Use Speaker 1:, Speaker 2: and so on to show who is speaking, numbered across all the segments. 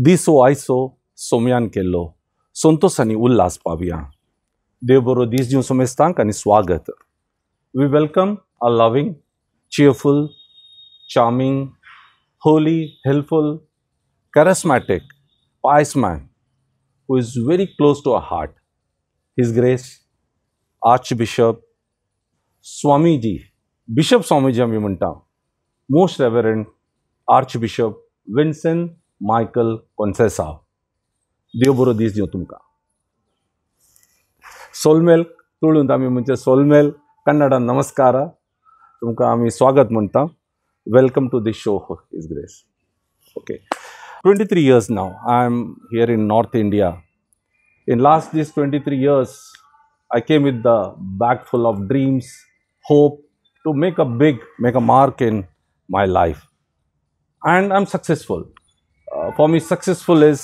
Speaker 1: दिसो आयसो सोमयान केल्लो संतोषांनी उल्हास पावया. देव बरो दीस दिवं सोमेस्तांक आनी स्वागत. We welcome a loving, cheerful, charming, holy, helpful, charismatic, pious man who is very close to our heart. His Grace, Archbishop Swamiji, Bishop Swamiji आमी म्हणटा, Most Reverend Archbishop Vincent Michael Conceição. देव बरो दीस दिवं तुमकां. सोलमेल तुळून आमी म्हणजे सोलमेल कन्नडान नमस्कार. तुमकां आमी स्वागत म्हणटा. Welcome to this show, His Grace. Okay. 23 years now, I am here in North India. In these 23 years, I came with the bag full of dreams, hope to make a mark in my life. And I'm successful. For me, successful is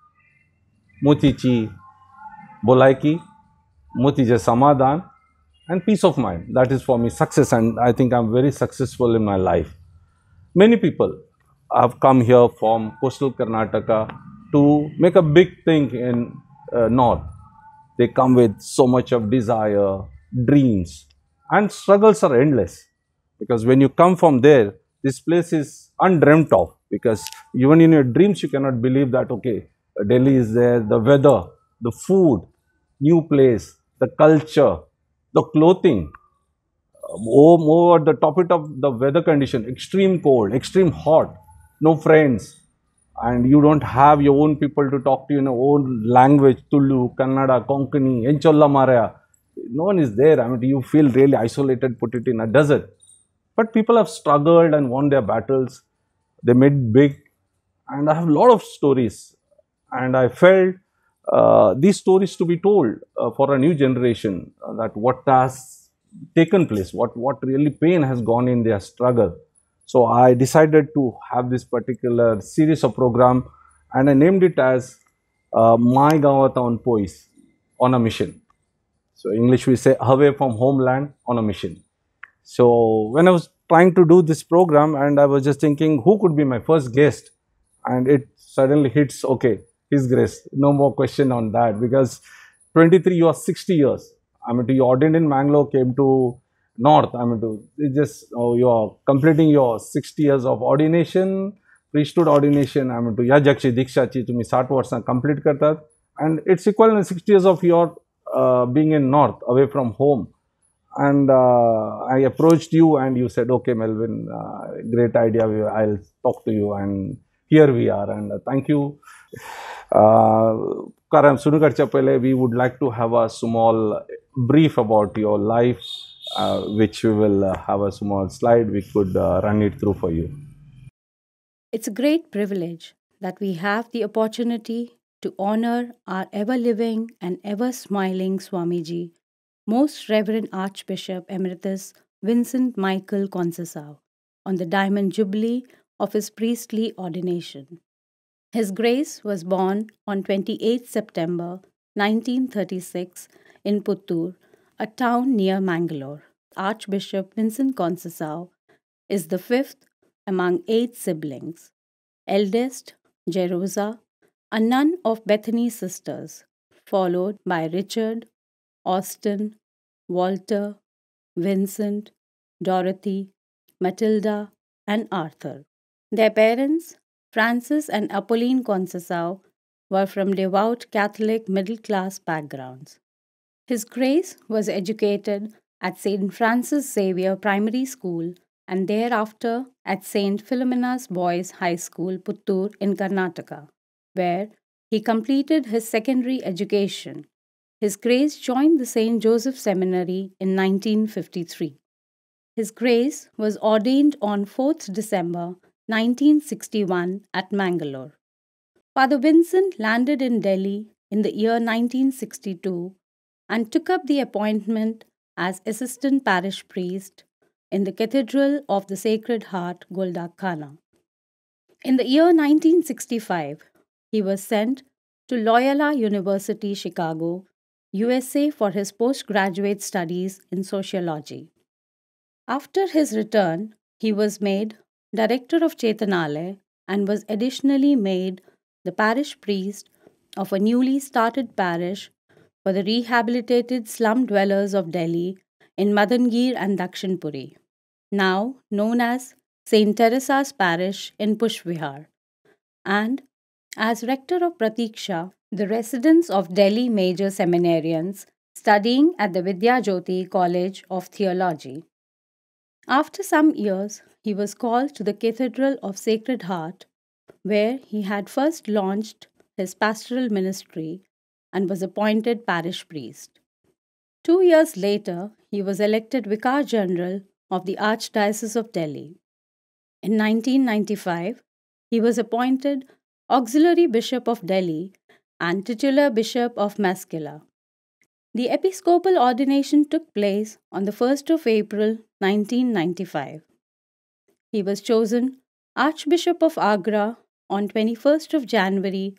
Speaker 1: Motichi Bolaiki, Motije Samadhan, and peace of mind. That is for me success, and I think I'm very successful in my life. Many people have come here from coastal Karnataka to make a big thing in North. They come with so much of desire, dreams, and struggles are endless. Because when you come from there, this place is undreamt of. Because even in your dreams, you cannot believe that, okay, Delhi is there, the weather, the food, new place, the culture, the clothing. More the topic of the weather condition, extreme cold, extreme hot, no friends, and you don't have your own people to talk to you in your own language, Tulu, Kannada, Konkani, Encholla Maraya. No one is there. I mean, you feel really isolated, put it in a desert. But people have struggled and won their battles. They made big, and I have a lot of stories, and I felt these stories to be told for a new generation, that what has taken place, what really pain has gone in their struggle. So I decided to have this particular series of program, and I named it as My Gawata Pois on a Mission. So English we say away from homeland on a mission. So when I was trying to do this program, and I was just thinking who could be my first guest, and it suddenly hits, okay, His Grace, no more question on that, because 23, you are 60 years. I mean, you ordained in Mangalore, came to North. I mean, you are completing your 60 years of ordination, priesthood ordination. I mean, या जगची दीक्षाची तुम्ही 60 वर्षां complete करतात, and it's equivalent to 60 years of your being in North, away from home. And I approached you, and you said, okay, Melvin, great idea. I'll talk to you, and here we are. And thank you. Karan Sunukarcha Pele, we would like to have a small brief about your life, which we will have a small slide. We could run it through for you.
Speaker 2: It's a great privilege that we have the opportunity to honor our ever-living and ever-smiling Swamiji, Most Reverend Archbishop Emeritus Vincent Michael Conceição, on the Diamond Jubilee of his priestly ordination. His Grace was born on 28 September 1936 in Puttur, a town near Mangalore. Archbishop Vincent Conceição is the fifth among 8 siblings. Eldest, Jerosa, a nun of Bethany sisters, followed by Richard, Austin, Walter, Vincent, Dorothy, Matilda, and Arthur. Their parents, Francis and Apolline Conceição, were from devout Catholic middle-class backgrounds. His Grace was educated at St. Francis Xavier Primary School and thereafter at St. Philomena's Boys High School, Puttur in Karnataka, where he completed his secondary education. His Grace joined the St. Joseph Seminary in 1953. His Grace was ordained on 4th December 1961 at Mangalore. Father Vincent landed in Delhi in the year 1962 and took up the appointment as assistant parish priest in the Cathedral of the Sacred Heart, Goldak Khana. In the year 1965, he was sent to Loyola University, Chicago, USA for his postgraduate studies in sociology. After his return, he was made director of Chetanalaya and was additionally made the parish priest of a newly started parish for the rehabilitated slum dwellers of Delhi in Madangir and Dakshinpuri, now known as St. Teresa's Parish in Pushvihar, and as rector of Pratiksha, the residence of Delhi major seminarians studying at the Vidya Jyoti College of Theology. After some years, he was called to the Cathedral of Sacred Heart, where he had first launched his pastoral ministry and was appointed parish priest. 2 years later, he was elected Vicar General of the Archdiocese of Delhi. In 1995, he was appointed Auxiliary Bishop of Delhi and titular Bishop of Maskela. The episcopal ordination took place on the 1st of April 1995. He was chosen Archbishop of Agra on 21st of January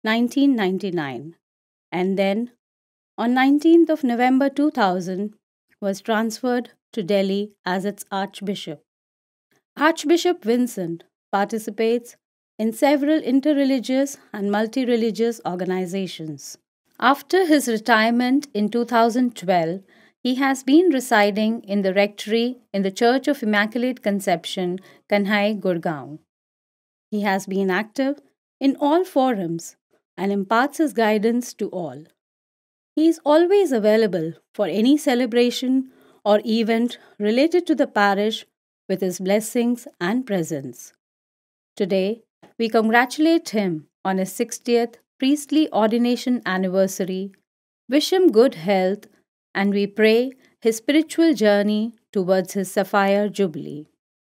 Speaker 2: 1999 and then on 19th of November 2000 was transferred to Delhi as its Archbishop. Archbishop Vincent participates in several interreligious and multi-religious organizations. After his retirement in 2012, he has been residing in the rectory in the Church of Immaculate Conception, Kanhai, Gurgaon. He has been active in all forums and imparts his guidance to all. He is always available for any celebration or event related to the parish with his blessings and presence. Today, we congratulate him on his 60th priestly ordination anniversary, wish him good health, and we pray his spiritual journey towards his Sapphire Jubilee.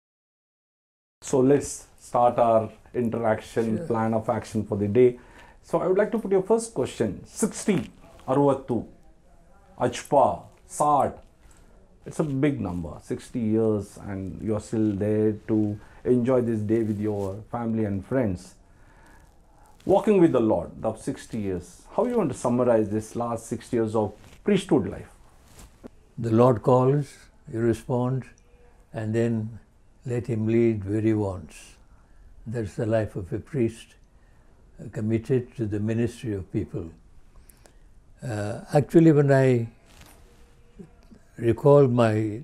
Speaker 1: So let's start our interaction plan of action for the day. So I would like to put your first question. 60, 62, Ajpa, Sart. It's a big number, 60 years, and you're still there to enjoy this day with your family and friends. Walking with the Lord, the 60 years. How you want to summarize this last 6 years of priesthood life?
Speaker 3: The Lord calls, you respond, and then let Him lead where He wants. That's the life of a priest, committed to the ministry of people. Actually, when I recall my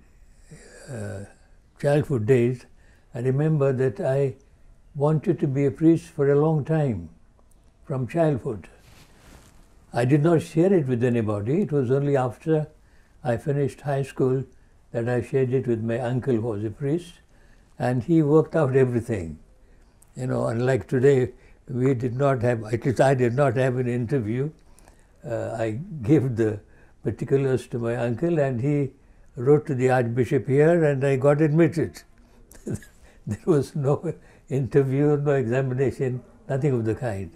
Speaker 3: childhood days, I remember that I wanted to be a priest for a long time, from childhood. I did not share it with anybody. It was only after I finished high school that I shared it with my uncle who was a priest, and he worked out everything. You know, unlike today, we did not have, at least I did not have an interview. I gave the particulars to my uncle and he wrote to the Archbishop here and I got admitted. There was no interview, no examination, nothing of the kind.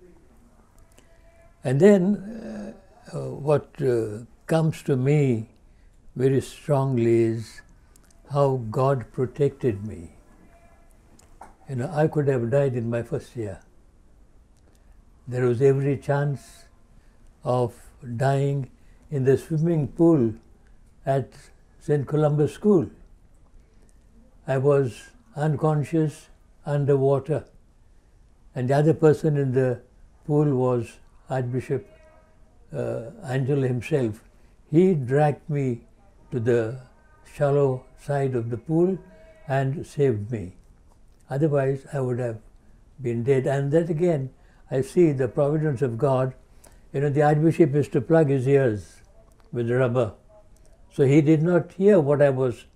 Speaker 3: And then what comes to me very strongly is how God protected me. You know, I could have died in my first year. There was every chance of dying in the swimming pool at St. Columbus School. I was unconscious underwater, and the other person in the pool was Archbishop Angelo himself. He dragged me to the shallow side of the pool and saved me. Otherwise, I would have been dead. And that again, I see the providence of God. You know, the Archbishop used to plug his ears with rubber. So he did not hear what I was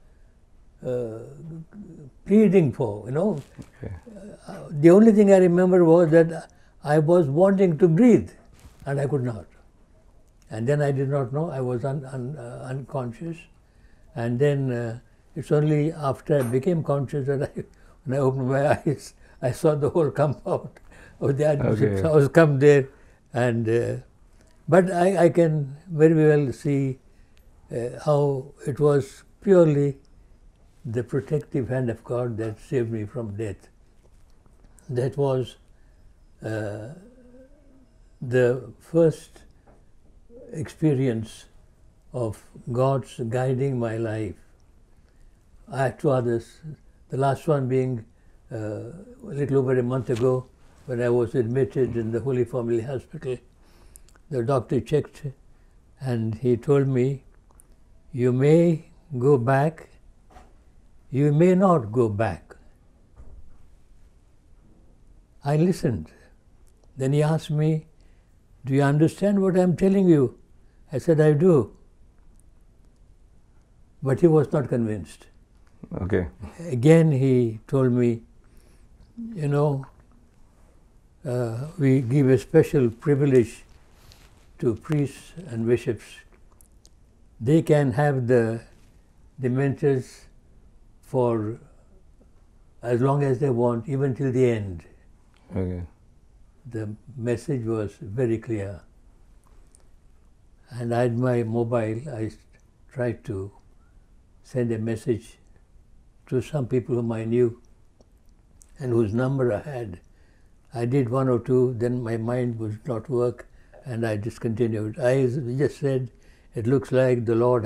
Speaker 3: pleading for, you know. Okay. The only thing I remember was that I was wanting to breathe and I could not. And then I did not know, I was unconscious. And then it's only after I became conscious that when I opened my eyes, I saw the whole compound of the Archbishop's house come there. And but I can very well see how it was purely the protective hand of God that saved me from death. That was the first experience of God's guiding my life. I had two others, the last one being a little over a month ago when I was admitted in the Holy Family Hospital, the doctor checked and he told me, you may go back, you may not go back. I listened. Then he asked me, do you understand what I'm telling you? I said, I do. But he was not convinced.
Speaker 1: Okay.
Speaker 3: Again, he told me, you know, we give a special privilege to priests and bishops. They can have the dementias for as long as they want, even till the end.
Speaker 1: Okay.
Speaker 3: The message was very clear. And I had my mobile, I tried to send a message to some people whom I knew and whose number I had. I did one or two, then my mind would not work and I discontinued. I just said, it looks like the Lord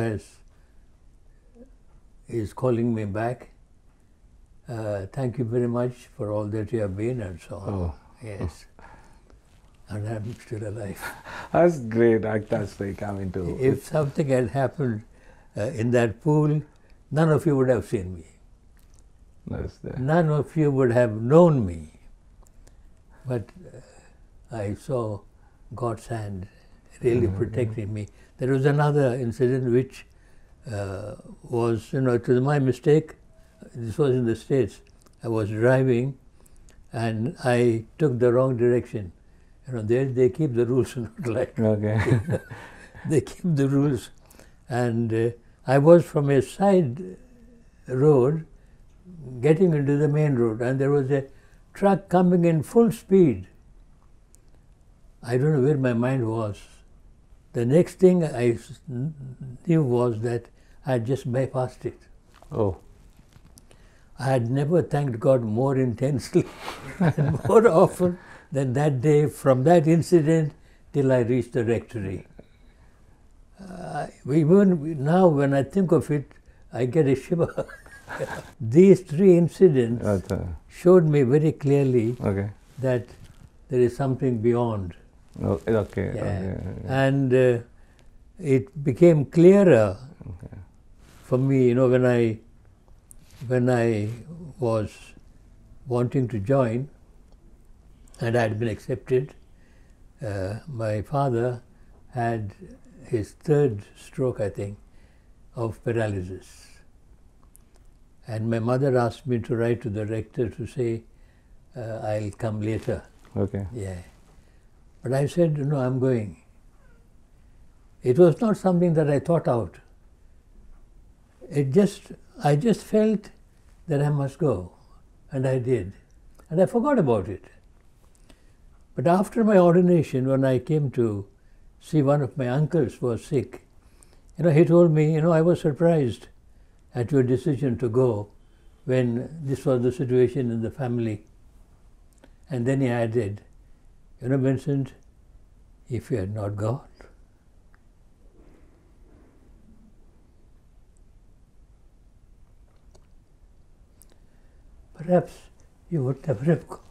Speaker 3: is calling me back. Thank you very much for all that you have been and so on.
Speaker 1: Oh.
Speaker 3: Yes. And I'm still alive.
Speaker 1: That's great. That's very coming to.
Speaker 3: If something had happened in that pool, none of you would have seen me.
Speaker 1: That's there.
Speaker 3: None of you would have known me. But I saw God's hand really protecting me. There was another incident which was, you know, it was my mistake. This was in the States. I was driving and I took the wrong direction. You know, they keep the rules not like.
Speaker 1: Okay.
Speaker 3: They keep the rules. And I was from a side road getting into the main road, and there was a truck coming in full speed. I don't know where my mind was. The next thing I knew was that I had just bypassed it.
Speaker 1: Oh.
Speaker 3: I had never thanked God more intensely and more often than that day, from that incident till I reached the rectory. Even now, when I think of it, I get a shiver. These three incidents showed me very clearly that there is something beyond.
Speaker 1: Okay.
Speaker 3: Yeah.
Speaker 1: Okay.
Speaker 3: And it became clearer for me, you know, when I was wanting to join and I had been accepted. My father had his third stroke, I think, of paralysis. And my mother asked me to write to the rector to say, I'll come later.
Speaker 1: Okay.
Speaker 3: Yeah. But I said, no, I'm going. It was not something that I thought out. I just felt that I must go. And I did. And I forgot about it. But after my ordination, when I came to see one of my uncles who was sick, you know, he told me, you know, I was surprised at your decision to go when this was the situation in the family. And then he added, you know, Vincent, if you had not gone, perhaps you would never have gone.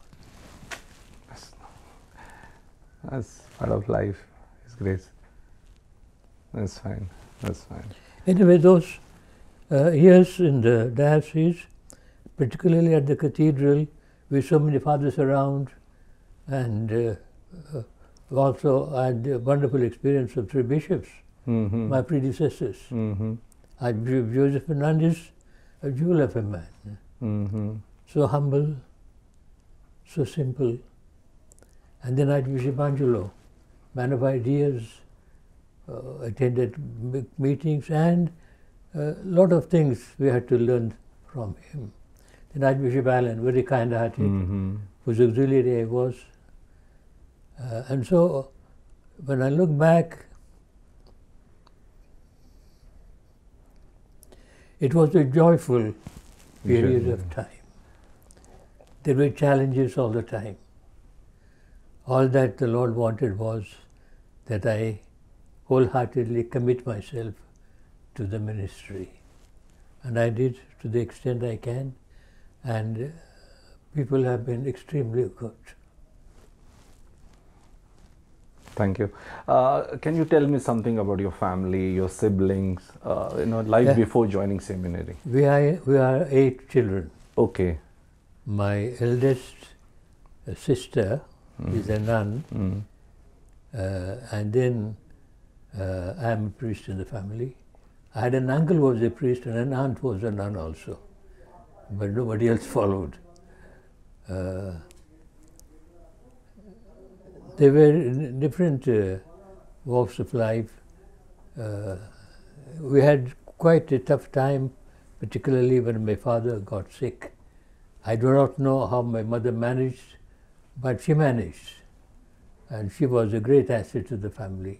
Speaker 1: That's part of life. It's grace. That's fine. That's fine.
Speaker 3: Anyway, those years in the diocese, particularly at the cathedral, with so many fathers around, and also I had a wonderful experience of three bishops, my predecessors. Archbishop Joseph Fernandez, a jewel of a man, so humble, so simple. And then Archbishop Angelo, man of ideas, attended big meetings, and a lot of things we had to learn from him. Then Archbishop Allen, very kind-hearted, whose auxiliary I was. And so, when I look back, it was a joyful period of time. There were challenges all the time. All that the Lord wanted was that I wholeheartedly commit myself to the ministry. And I did to the extent I can, and people have been extremely good.
Speaker 1: Thank you. Can you tell me something about your family, your siblings, life
Speaker 3: Yeah.
Speaker 1: before joining seminary?
Speaker 3: We are 8 children.
Speaker 1: Okay.
Speaker 3: My eldest sister is a nun, and then I am a priest in the family. I had an uncle who was a priest and an aunt who was a nun also, but nobody else followed. They were in different walks of life. We had quite a tough time, particularly when my father got sick. I do not know how my mother managed, but she managed. And she was a great asset to the family.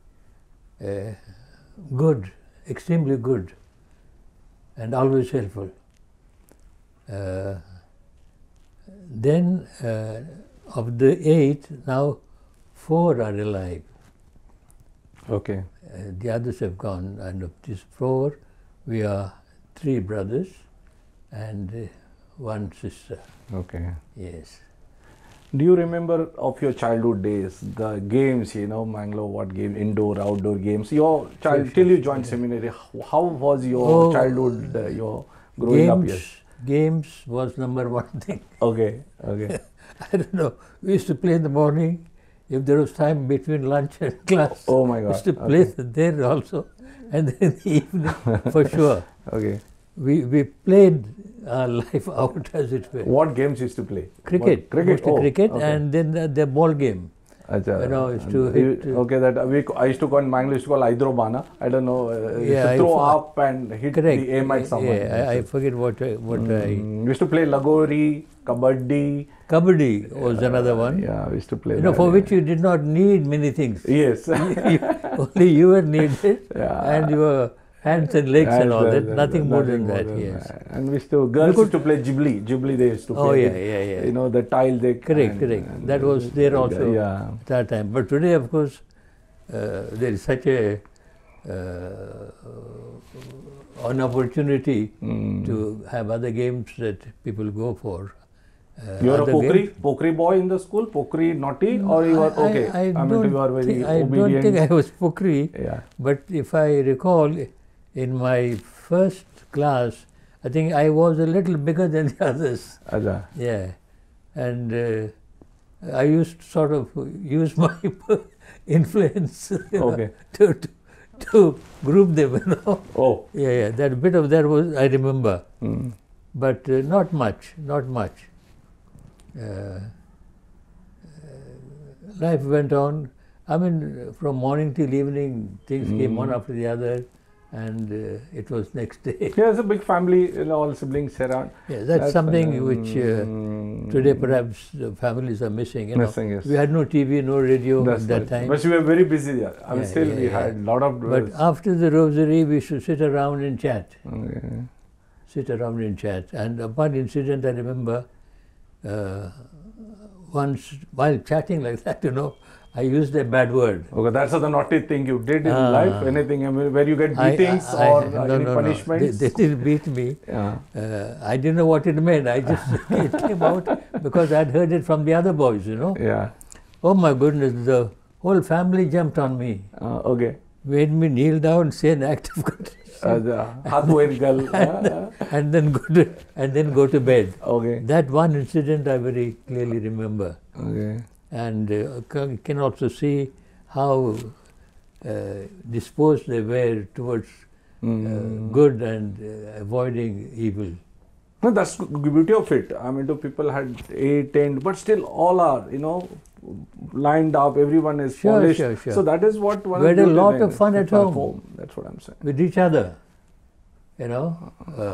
Speaker 3: Good, extremely good, and always helpful. Then, of the 8, now 4 are alive.
Speaker 1: Okay.
Speaker 3: The others have gone, and of these 4, we are 3 brothers and 1 sister.
Speaker 1: Okay.
Speaker 3: Yes.
Speaker 1: Do you remember of your childhood days, the games, Mangalore, what game, indoor, outdoor games? Your child, till you joined seminary, how was your childhood, your growing up years?
Speaker 3: Games was number 1 thing.
Speaker 1: Okay, okay.
Speaker 3: I don't know. We used to play in the morning. If there was time between lunch and class,
Speaker 1: Oh my
Speaker 3: we
Speaker 1: God.
Speaker 3: used to play there also. And then in the evening, for sure.
Speaker 1: Okay.
Speaker 3: We played our life out, as it were.
Speaker 1: What games used to play?
Speaker 3: Cricket.
Speaker 1: What? Cricket.
Speaker 3: Mostly cricket,
Speaker 1: okay.
Speaker 3: and then the ball game.
Speaker 1: Acha.
Speaker 3: You know, used to hit.
Speaker 1: Okay, that I used to call in Mangalore, used to call Hydrobana. I don't know. Used to throw up and hit
Speaker 3: Correct.
Speaker 1: the aim at someone.
Speaker 3: Yeah, I forget what I.
Speaker 1: We used to play Lagori, Kabaddi.
Speaker 3: Kabaddi was another one.
Speaker 1: Yeah, we used to play
Speaker 3: You know,
Speaker 1: that,
Speaker 3: for
Speaker 1: yeah.
Speaker 3: which you did not need many things.
Speaker 1: Yes.
Speaker 3: Only you were needed,
Speaker 1: Yeah.
Speaker 3: and your hands and legs and all that. Nothing more than that.
Speaker 1: than
Speaker 3: Yes.
Speaker 1: that. And we used to, girls used to play Ghibli. Ghibli they used to play.
Speaker 3: Oh, yeah,
Speaker 1: with,
Speaker 3: yeah.
Speaker 1: You know, the tile they...
Speaker 3: Correct. That was there also
Speaker 1: Yeah.
Speaker 3: at that time. But today, of course, there is such a an opportunity to have other games that people go for.
Speaker 1: You are a
Speaker 3: Other
Speaker 1: pokri boy in the school? Pokri naughty? Or you are okay?
Speaker 3: I
Speaker 1: mean, you are very
Speaker 3: I
Speaker 1: obedient?
Speaker 3: don't think I was pokri.
Speaker 1: Yeah.
Speaker 3: But if I recall, in my first class, I think I was a little bigger than the others.
Speaker 1: Acha.
Speaker 3: Yeah. And I used to sort of use my influence
Speaker 1: Okay.
Speaker 3: to group them, you know.
Speaker 1: Oh.
Speaker 3: Yeah, that bit of that was, I remember.
Speaker 1: Mm.
Speaker 3: But not much. Life went on. I mean, from morning till evening, things came one after the other, and it was next day.
Speaker 1: Yeah, it's a big family, you know, all siblings around.
Speaker 3: Yeah, that's something which today perhaps the families are missing. You know.
Speaker 1: Missing, yes.
Speaker 3: We had no TV, no radio
Speaker 1: That's
Speaker 3: at that
Speaker 1: right.
Speaker 3: time.
Speaker 1: But we were very busy there. I mean,
Speaker 3: Yeah,
Speaker 1: still
Speaker 3: yeah,
Speaker 1: we
Speaker 3: yeah.
Speaker 1: had a lot of...
Speaker 3: But after the rosary, we should sit around and chat.
Speaker 1: Okay.
Speaker 3: And one incident I remember, once while chatting like that, you know, I used a bad word.
Speaker 1: Okay, that's the naughty thing you did in life. Anything, I mean, where you get beatings or any punishments?
Speaker 3: They didn't beat me.
Speaker 1: Yeah.
Speaker 3: I didn't know what it meant. I just it came out because I'd heard it from the other boys, you know.
Speaker 1: Yeah.
Speaker 3: Oh my goodness, the whole family jumped on me,
Speaker 1: Okay.
Speaker 3: made me kneel down, say an act of contrition, and then go to bed.
Speaker 1: Okay.
Speaker 3: That one incident I very clearly remember.
Speaker 1: Okay.
Speaker 3: And can also see how disposed they were towards good and avoiding evil.
Speaker 1: No, that's the beauty of it. I mean, the people had 8, 10, but still all are, you know, lined up. Everyone is polished.
Speaker 3: Sure.
Speaker 1: So that is what one
Speaker 3: We had a
Speaker 1: beauty
Speaker 3: lot
Speaker 1: thing
Speaker 3: of
Speaker 1: is.
Speaker 3: fun at home.
Speaker 1: That's what I'm saying.
Speaker 3: With each other, you know.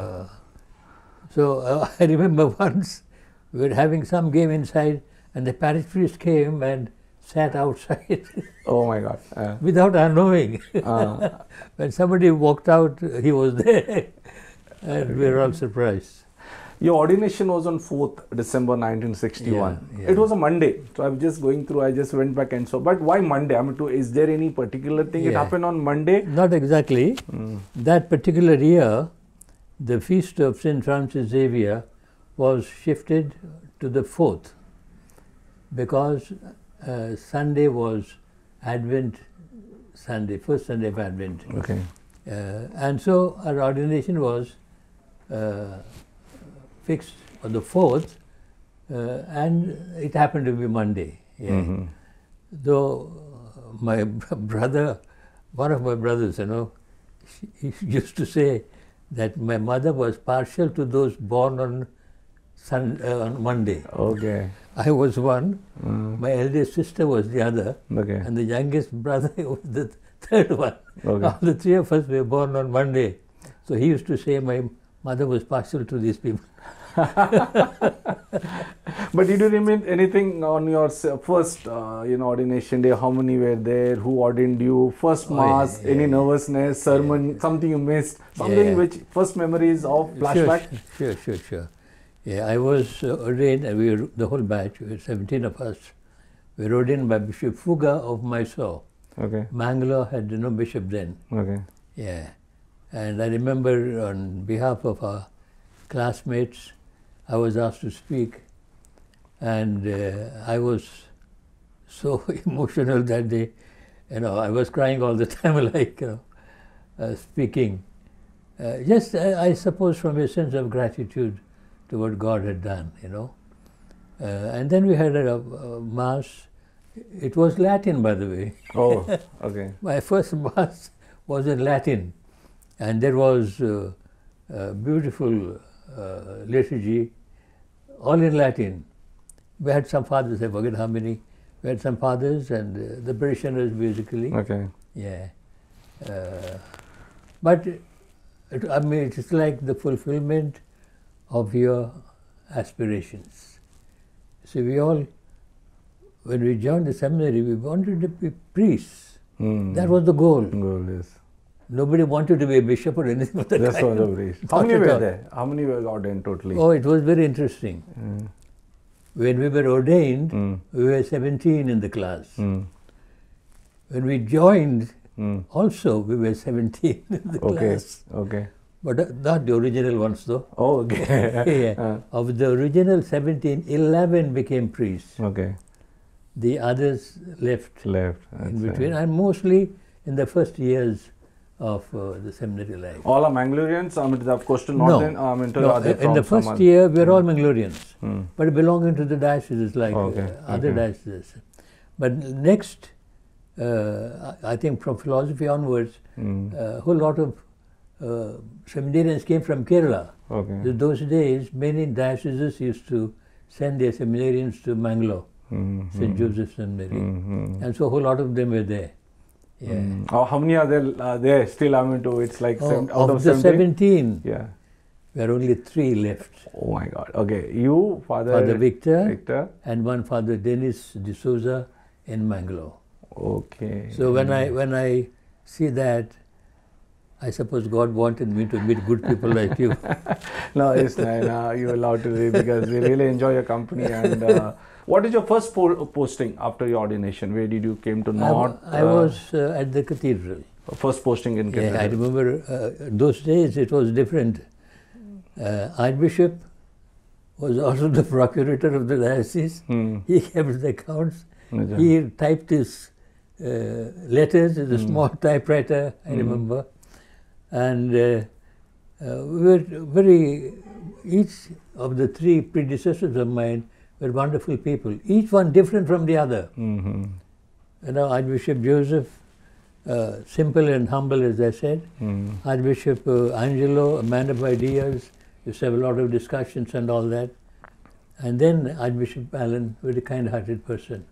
Speaker 3: So I remember once we were having some game inside, and the parish priest came and sat outside
Speaker 1: Oh my God.
Speaker 3: without our knowing. When somebody walked out, he was there, and we were all surprised.
Speaker 1: Your ordination was on 4th December 1961.
Speaker 3: Yeah.
Speaker 1: It was a Monday. So I'm just going through, I just went back and saw. But why Monday? I mean, is there any particular thing? It
Speaker 3: Yeah.
Speaker 1: happened on Monday?
Speaker 3: Not exactly. That particular year, the feast of St. Francis Xavier was shifted to the 4th because Sunday was Advent Sunday, first Sunday of Advent.
Speaker 1: Okay.
Speaker 3: And so our ordination was fixed on the 4th, and it happened to be Monday. Yeah.
Speaker 1: Mm-hmm.
Speaker 3: Though my brother, one of my brothers, he used to say that my mother was partial to those born on on Monday.
Speaker 1: Okay.
Speaker 3: I was one, my eldest sister was the other,
Speaker 1: Okay.
Speaker 3: and the youngest brother was the third one.
Speaker 1: Okay.
Speaker 3: All the three of us were born on Monday. So he used to say my mother was partial to these people.
Speaker 1: But did you remember anything on your first, ordination day? How many were there? Who ordained you? First mass? Any nervousness? Sermon? Something you missed? Something which first memories of flashback?
Speaker 3: Sure. Yeah, I was ordained, and we were, the whole batch, we were 17 of us, we were ordained by Bishop Fuga of Mysore.
Speaker 1: Okay.
Speaker 3: Mangalore had no bishop then.
Speaker 1: Okay.
Speaker 3: Yeah. And I remember on behalf of our classmates, I was asked to speak, and I was so emotional that day. I was crying all the time, like speaking. Just, I suppose, from a sense of gratitude to what God had done, And then we had a mass. It was Latin, by the way.
Speaker 1: Oh, okay.
Speaker 3: My first mass was in Latin, and there was a beautiful liturgy, all in Latin. We had some fathers, I forget how many. We had some fathers and the parishioners, basically.
Speaker 1: Okay.
Speaker 3: Yeah. But it's like the fulfillment of your aspirations. So we all, when we joined the seminary, we wanted to be priests. That was the goal.
Speaker 1: Goal, yes.
Speaker 3: Nobody wanted to be a bishop or anything of that
Speaker 1: That's
Speaker 3: kind.
Speaker 1: what the priest. How many were there? How many were ordained totally?
Speaker 3: Oh, it was very interesting. When we were ordained, we were 17 in the class. When we joined, also we were 17 in the class.
Speaker 1: Okay.
Speaker 3: But not the original ones, though.
Speaker 1: Oh, okay.
Speaker 3: Yeah. Of the original 17, 11 became priests.
Speaker 1: Okay.
Speaker 3: The others left in between, and mostly in the first years of the seminary life.
Speaker 1: All are Mangaloreans? I mean, of course, to
Speaker 3: No.
Speaker 1: Northern.
Speaker 3: In the first year, we are all Mangaloreans, but belonging to the dioceses like other dioceses. But next, I think from philosophy onwards, a whole lot of seminarians came from Kerala.
Speaker 1: Okay.
Speaker 3: In those days, many dioceses used to send their seminarians to Mangalore, St. Joseph's Seminary, and so a whole lot of them were there. Yeah.
Speaker 1: How many are there still? It's like out
Speaker 3: of the 17,
Speaker 1: yeah,
Speaker 3: there are only 3 left.
Speaker 1: Oh my God. Okay, you,
Speaker 3: Father Victor, and one Father Dennis D'Souza in Mangalore.
Speaker 1: Okay.
Speaker 3: So when I see that, I suppose God wanted me to meet good people like you.
Speaker 1: No, it's not. You're allowed to read because we really enjoy your company. And what is your first posting after your ordination? Where did you came to North?
Speaker 3: I was at the cathedral.
Speaker 1: First posting in cathedral.
Speaker 3: Yeah, I remember those days it was different. Archbishop was also the procurator of the diocese. He kept the accounts. He typed his letters with a small typewriter, I remember. And we were each of the 3 predecessors of mine were wonderful people, each one different from the other. Archbishop Joseph, simple and humble, as I said. Archbishop Angelo, a man of ideas, used to have a lot of discussions and all that. And then Archbishop Allen, very kind-hearted person.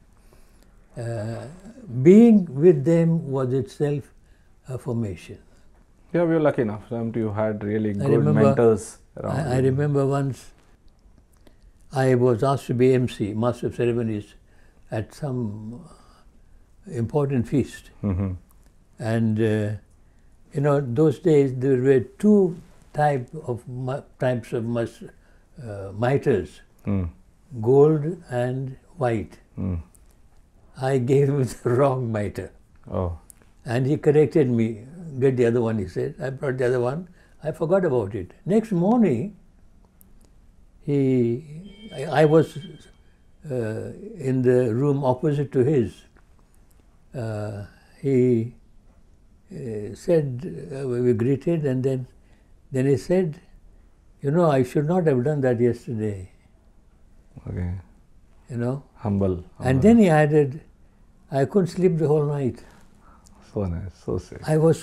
Speaker 3: Being with them was itself a formation.
Speaker 1: Yeah, we were lucky enough. You had really good mentors around.
Speaker 3: I remember once I was asked to be MC, Master of Ceremonies, at some important feast. And those days there were 2 types of mitres, gold and white. I gave him the wrong mitre.
Speaker 1: Oh.
Speaker 3: And he corrected me. Get the other one, he said. I brought the other one. I forgot about it. Next morning, I was in the room opposite to his. he said, we greeted, and then he said, you know, I should not have done that yesterday.
Speaker 1: Okay.
Speaker 3: You know.
Speaker 1: Humble.
Speaker 3: And then he added, I couldn't sleep the whole night.
Speaker 1: So nice, so sweet.
Speaker 3: I was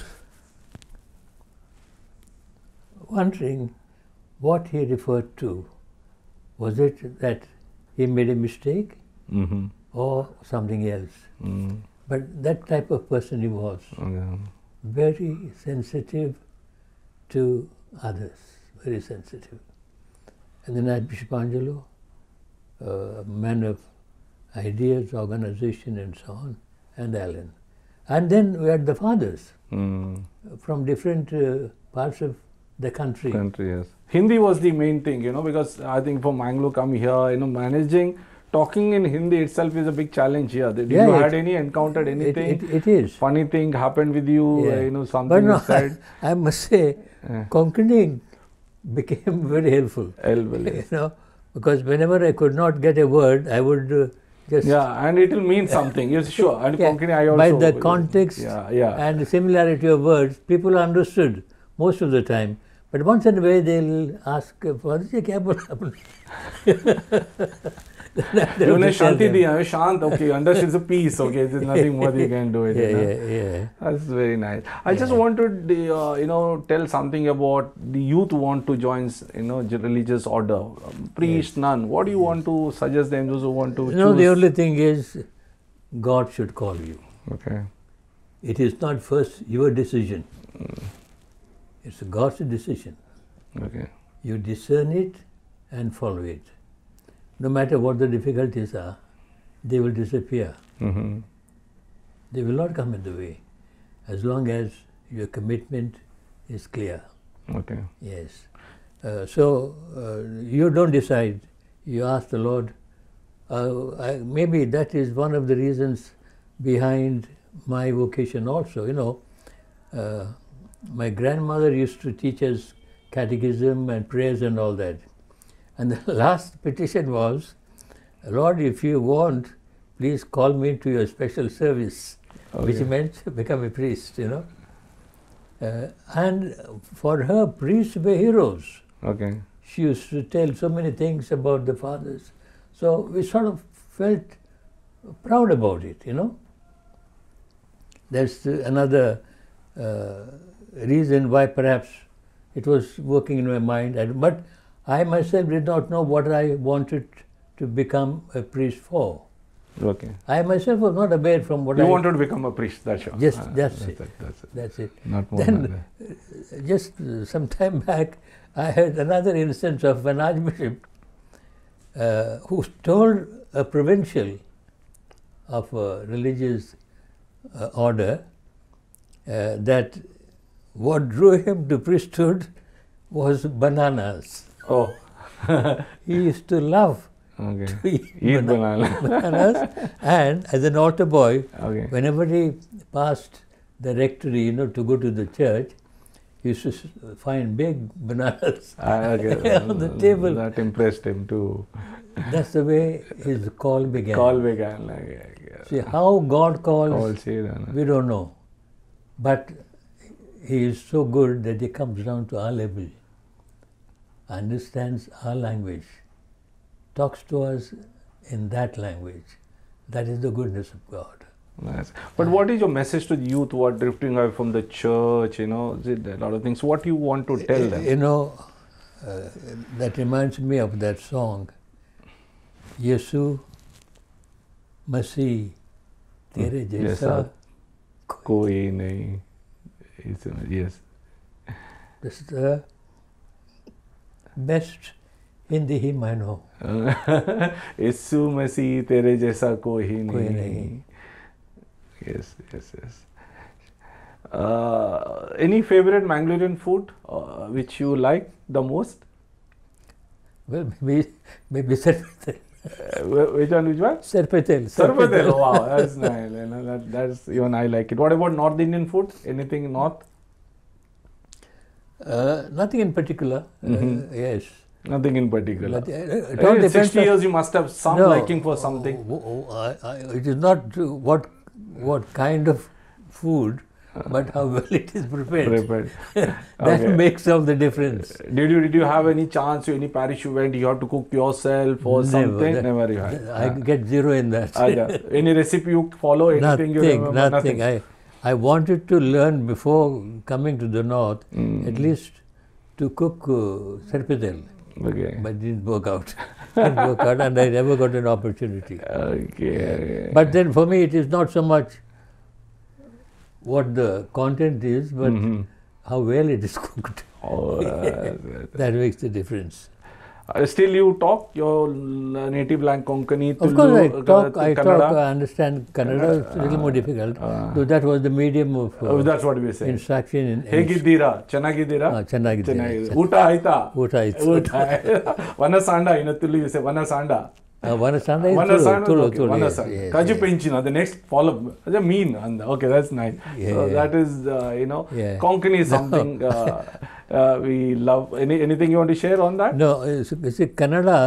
Speaker 3: wondering what he referred to. Was it that he made a mistake
Speaker 1: Mm-hmm.
Speaker 3: or something else?
Speaker 1: Mm.
Speaker 3: But that type of person he was.
Speaker 1: Okay.
Speaker 3: Very sensitive to others, very sensitive. And then Archbishop Angelo, a man of ideas, organization and so on, and Alan. And then we had the fathers from different parts of the country.
Speaker 1: Yes. Hindi was the main thing, you know, because I think from Anglo come here, you know, managing, talking in Hindi itself is a big challenge here. Did you had encountered anything?
Speaker 3: It is.
Speaker 1: Funny thing happened with you, you know, something
Speaker 3: but no,
Speaker 1: you said?
Speaker 3: I must say, Konkani became very helpful. You know, because whenever I could not get a word, I would just...
Speaker 1: Yeah, and it will mean something, yes, sure. And Konkani I also...
Speaker 3: By the context and the similarity of words, people understood most of the time. But once in a way, they'll ask, Father ji, kya bola aapne?
Speaker 1: Shanti diya, shant, okay, understood the peace, okay, there's nothing more you can do it.
Speaker 3: Yeah.
Speaker 1: That's very nice. I just wanted, you know, tell something about the youth want to join, you know, religious order, priest, nun. What do you want to suggest them, those who want to choose?
Speaker 3: No, the only thing is, God should call you.
Speaker 1: Okay.
Speaker 3: It is not first your decision. It's God's decision.
Speaker 1: Okay.
Speaker 3: You discern it and follow it. No matter what the difficulties are, they will disappear.
Speaker 1: Mm-hmm.
Speaker 3: They will not come in the way, as long as your commitment is clear.
Speaker 1: Okay.
Speaker 3: Yes. So you don't decide. You ask the Lord. Maybe that is one of the reasons behind my vocation also. You know, my grandmother used to teach us catechism and prayers and all that. And the last petition was, Lord, if you want, please call me to your special service, which meant become a priest, you know. And for her, priests were heroes.
Speaker 1: Okay.
Speaker 3: She used to tell so many things about the fathers. So we sort of felt proud about it, you know. That's another reason why perhaps it was working in my mind. But I myself did not know what I wanted to become a priest for.
Speaker 1: Okay.
Speaker 3: I myself was not aware from what
Speaker 1: You wanted to become a priest, that's sure.
Speaker 3: Yes, that's it. That's it.
Speaker 1: Not more
Speaker 3: then, just some time back, I had another instance of an archbishop who told a provincial of a religious order that what drew him to priesthood was bananas.
Speaker 1: Oh.
Speaker 3: He used to love to eat bananas. And as an altar boy, whenever he passed the rectory, you know, to go to the church, he used to find big bananas on the table.
Speaker 1: That impressed him too.
Speaker 3: That's the way his call began. See,
Speaker 1: Yeah.
Speaker 3: how God calls, we don't know. But he is so good that he comes down to our level, understands our language, talks to us in that language. That is the goodness of God.
Speaker 1: Nice. But what is your message to the youth who are drifting away from the church, you know, a lot of things. What do you want to tell them?
Speaker 3: You know, that reminds me of that song, Yesu Masih Tere Jaisa
Speaker 1: Koi nahi. Yes.
Speaker 3: This is the best Hindi hymn I know.
Speaker 1: Yesu Masih Tere Jaisa Koi nahi. Yes. Any favorite Mangalorean food which you like the most?
Speaker 3: Well, maybe Sarpatel.
Speaker 1: Which one?
Speaker 3: Sarpatel.
Speaker 1: Sarpatel. Oh, wow, that's nice. You know, that's even I like it. What about North Indian food? Anything North?
Speaker 3: Nothing in particular. Yes.
Speaker 1: Nothing in particular.
Speaker 3: It all
Speaker 1: 60 years you must have some liking for something.
Speaker 3: It is not what what kind of food, but how well it is prepared.
Speaker 1: Prepared.
Speaker 3: That
Speaker 1: Okay.
Speaker 3: makes all the difference.
Speaker 1: Did you have any chance, any parish you went, you have to cook yourself or something?
Speaker 3: That-
Speaker 1: Never you had.
Speaker 3: I get zero in that.
Speaker 1: Any recipe you follow? Anything you remember?
Speaker 3: Nothing. I wanted to learn before coming to the north, at least to cook serpitel,
Speaker 1: Okay.
Speaker 3: but it didn't work out. Didn't work out, and I never got an opportunity.
Speaker 1: Okay.
Speaker 3: But then for me, it is not so much what the content is, but how well it is cooked.
Speaker 1: Oh,
Speaker 3: That makes the difference.
Speaker 1: still you talk your native language Konkani,
Speaker 3: Of course, I talk,
Speaker 1: Kannada?
Speaker 3: I understand Kannada. It's a little more difficult. So that was the medium of
Speaker 1: That's what we say.
Speaker 3: instruction in
Speaker 1: ಹೇಗಿದ್ದೀರಾ ಚೆನ್ನಾಗಿದ್ದೀರಾ
Speaker 3: ಚೆನ್ನಾಗಿದ್ದೀನಿ.
Speaker 1: ಊಟ ಆಯ್ತಾ
Speaker 3: ಊಟ ಆಯ್ತು.
Speaker 1: ಊಟ ವನಸಾಂಡ Tulu you say ವನಸಾಂಡ
Speaker 3: Vanasanda is
Speaker 1: Vanasanda,
Speaker 3: Tulu.
Speaker 1: okay,
Speaker 3: Tulu,
Speaker 1: Vanasanda.
Speaker 3: yes,
Speaker 1: Kaju
Speaker 3: yes.
Speaker 1: Penchina, the next follow. That's a mean. Okay, that's nice. So that is,
Speaker 3: Yeah.
Speaker 1: Konkani is something we love. Anything you want to share on that?
Speaker 3: No, you see, Kannada,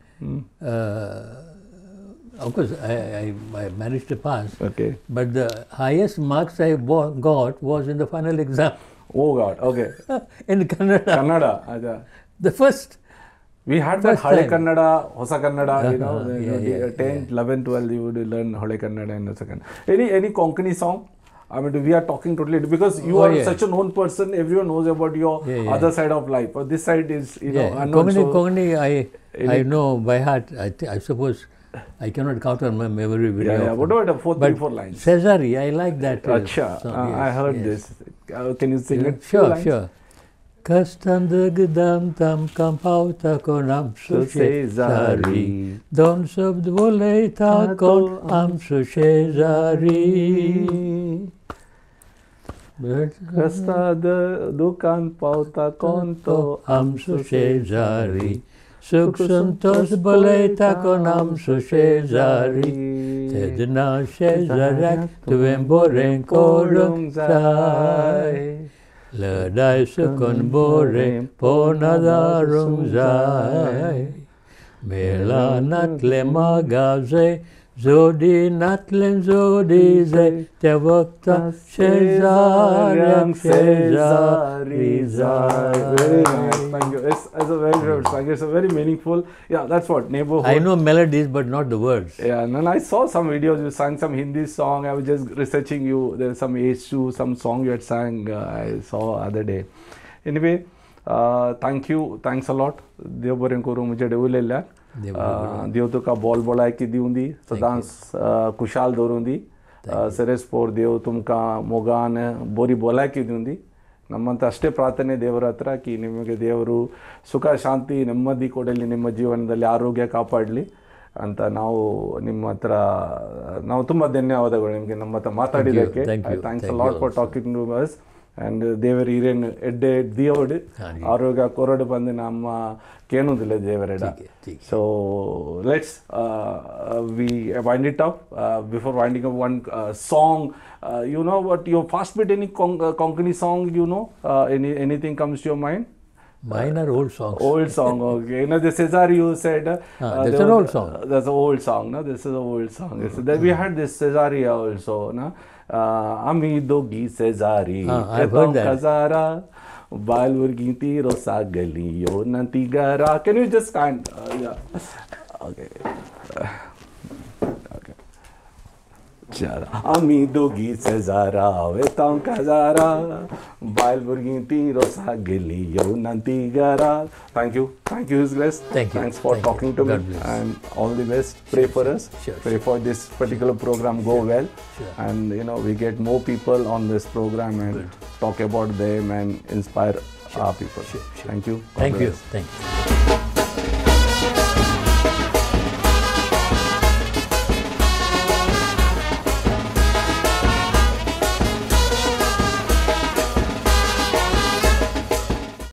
Speaker 3: of course, I managed to pass,
Speaker 1: Okay.
Speaker 3: but the highest marks I got was in the final exam
Speaker 1: Oh God, okay.
Speaker 3: in Kannada.
Speaker 1: Kannada. Aja.
Speaker 3: The first.
Speaker 1: We had that
Speaker 3: First
Speaker 1: Hale
Speaker 3: time.
Speaker 1: Kannada, Hosa Kannada,
Speaker 3: Yeah,
Speaker 1: 10th, 11th, 12th, you would learn Hale Kannada in a second. Any Konkani song? I mean, we are talking totally, because you are such a known person, everyone knows about your other side of life. But this side is, unknown.
Speaker 3: Kongani, I know by heart. I suppose I cannot count on my memory very often.
Speaker 1: What about the 3-4 lines?
Speaker 3: Cesare, I like that.
Speaker 1: Acha,
Speaker 3: song,
Speaker 1: I heard this. Can you sing it?
Speaker 3: Sure, sure. Kastandagdam tam kampauta konam su Cesari. Don sob dvoleta kon am su Cesari.
Speaker 1: Kasta dukan pauta konto
Speaker 3: am su Cesari. Suk santos boleta kon am su Cesari. Sedna Cesarak tuem boren korung sai. Ledai sukon bore ponadarung zai. Mela natle magaze zodi natlen zodi ze tevokta Cesarian Cesari zai.
Speaker 1: Very nice, thank you. It's a very good song. It's a very meaningful. Yeah, that's what neighborhood.
Speaker 3: I know melodies but not the words.
Speaker 1: Yeah, and then I saw some videos. You sang some Hindi song. I was just researching you. There's some H2, some song you had sang. I saw other day. Anyway, thank you. Thanks a lot. देव बरें करूं मुझे डेवलेल्या देव तुका ball बोलाय की दिवंदी सदांच कुशाल दवरुंदी सरेस पोर देव तुमका मोगान बोरी बोलाय की दिवंदी ನಮ್ಮಂತ ಅಷ್ಟೇ ಪ್ರಾರ್ಥನೆ ದೇವರ ಹತ್ರ ಕಿ ನಿಮಗೆ ದೇವರು ಸುಖ ಶಾಂತಿ ನೆಮ್ಮದಿ ಕೊಡಲಿ ನಿಮ್ಮ ಜೀವನದಲ್ಲಿ ಆರೋಗ್ಯ ಕಾಪಾಡಲಿ ಅಂತ ನಾವು ನಿಮ್ಮ ಹತ್ರ ನಾವು ತುಂಬ ಧನ್ಯವಾದಗಳು ನಿಮಗೆ ನಮ್ಮ ಹತ್ರ ಮಾತಾಡಿದ್ದಕ್ಕೆ thanks a lot for talking to us and ದೇವರ ಹಿರೇನು ಎಡ್ಡೆ ದಿಯೋಡು ಆರೋಗ್ಯ ಕೊರಡು ಬಂದು ನಮ್ಮ ಕೇಳೋದಿಲ್ಲ ದೇವರೆಡ so let's we wind it up before winding up one song you know what your fast beat any Konkani song anything comes to your mind?
Speaker 3: Mine are old songs.
Speaker 1: Old song, okay. The Cesare you said
Speaker 3: that's an old song.
Speaker 1: That's an old song, no? This is an old song. We had this Cesare also, no? Ami dogi Cesare
Speaker 3: I've heard that.
Speaker 1: Kazara Balurgi tiro sagaliyo nantigara. Can you just stand? Yeah. Okay. Ami dogi Cesara vetang kazara Balburgi tiro sagiliyo nantigara. Thank you, His Grace. Thanks for talking to me, and all the best. Pray for us. Pray for this particular program go well, and we get more people on this program and talk about them and inspire our people. Thank you.
Speaker 3: Thank you.